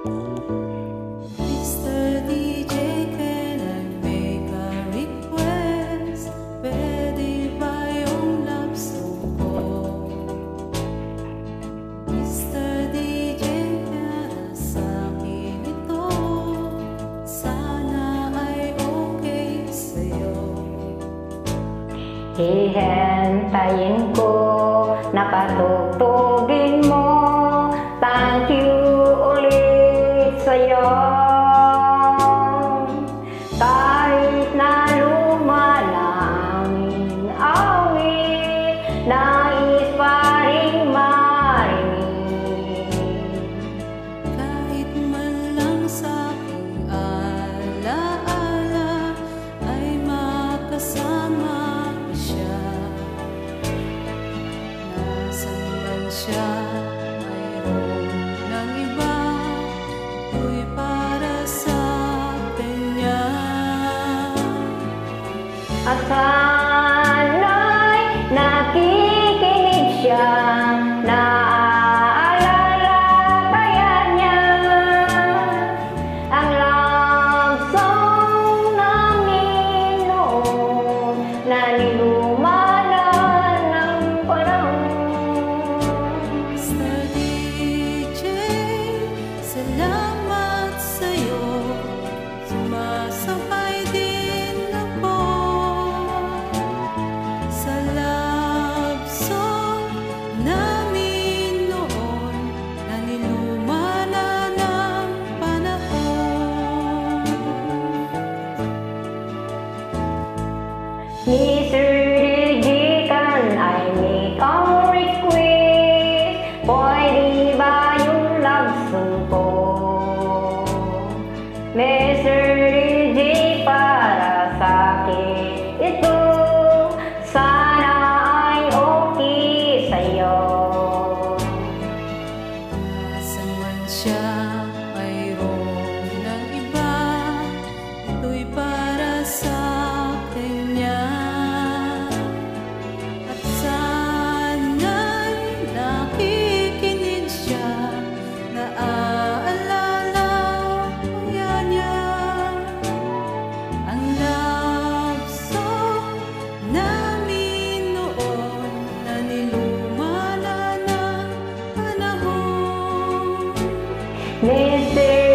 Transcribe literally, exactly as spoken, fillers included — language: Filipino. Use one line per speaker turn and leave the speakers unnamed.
Mister D J, can I make a request? Pwede ba yung love song ko? Mister D J, para sa'kin ito, sana ay okay sa'yo.
Hihintayin ko na patutugin mo. Thank you ulit sa'yo. Kahit na luma na aming awit, nais pa rin marinig.
Kahit man lang sa aking alaala ay makasama ko siya. Nasaan man siya, mayroon ng iba, ako'y para sa kanya.
At sana'y nakikinig siya, naaalala kaya niya ang love song namin noon na nilumanan ng panahon.
Mister D J, salamat sa'yo, sumasabay din ako sa love song namin noon na nilumana ng panahon.
Mister D J, can I make a request? Pwede ba yung love song ko? Mister D J, para sa'kin ito, sana ay okay sa'yo.
Nasaan man siya, mayroon ng iba, ito'y para sa kanya. At sana'y nakikinig siya, naaalala kaya niya ang love song namin noon na nilumana ng panahon.
Mister